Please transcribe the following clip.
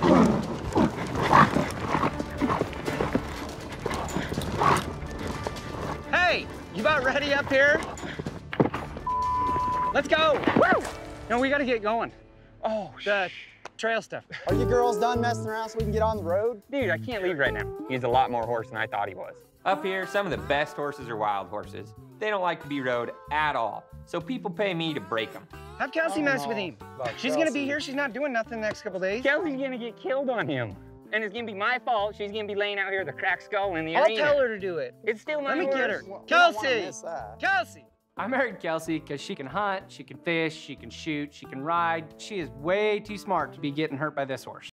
Hey, you about ready up here? Let's go. Woo! No, we gotta get going. Oh, the trail stuff. Are you girls done messing around so we can get on the road? Dude, I can't leave right now. He's a lot more horse than I thought he was. Up here, some of the best horses are wild horses. They don't like to be rode at all, so people pay me to break them. Have Kelsey mess with him. She's gonna be here. She's not doing nothing the next couple days. Kelsey's gonna get killed on him. And it's gonna be my fault. She's gonna be laying out here with a cracked skull in the arena. I'll tell her to do it. It's still my horse. Let me get her. Kelsey! Kelsey! I married Kelsey because she can hunt, she can fish, she can shoot, she can ride. She is way too smart to be getting hurt by this horse.